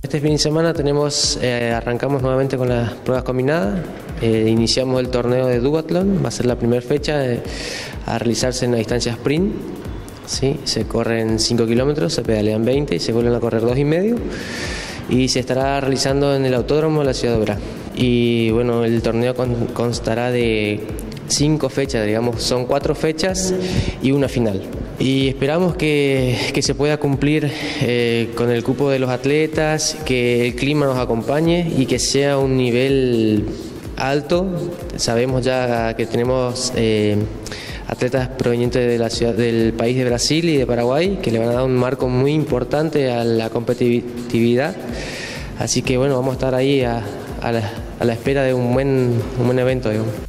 Este fin de semana arrancamos nuevamente con las pruebas combinadas, iniciamos el torneo de duatlón, va a ser la primera fecha a realizarse en la distancia sprint. ¿Sí? Se corren 5 kilómetros, se pedalean 20 y se vuelven a correr 2,5 y se estará realizando en el autódromo de la ciudad de Oberá. Y bueno, el torneo constará de 5 fechas, digamos, son 4 fechas y una final. Y esperamos que se pueda cumplir con el cupo de los atletas, que el clima nos acompañe y que sea un nivel alto. Sabemos ya que tenemos atletas provenientes de la ciudad, del país de Brasil y de Paraguay, que le van a dar un marco muy importante a la competitividad. Así que bueno, vamos a estar ahí a la espera de un buen evento, digamos.